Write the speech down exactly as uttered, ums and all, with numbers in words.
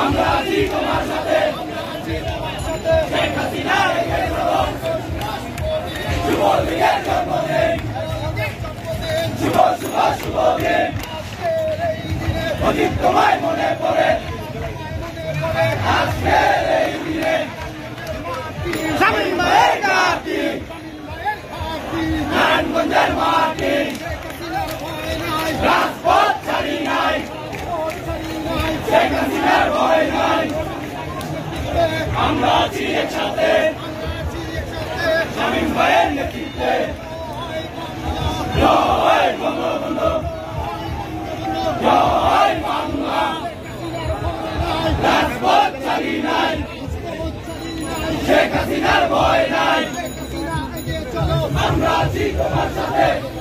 আমরা আছি তোমার সাথে শেখ হাসিনার এই প্রথম যুবলীগের জন্মদিন শুভ শুভ শুভ দিন অতীত তোমায় মনে পড়ে আজকের এই দিনে শামীম ভাইয়ের ঘাঁটি নারায়ণগঞ্জের মাটি রাজপথ ছাড়ি নাই শেখ হাসিনার ভয় নাই আমরা আছি একসাথে শামীম ভাইয়ের নেতৃত্বে জয় বঙ্গবন্ধু জয় বাংলা রাজপথ ছাড়ি নাই শেখ হাসিনার ভয় নাই আমরা আছি তোমার সাথে।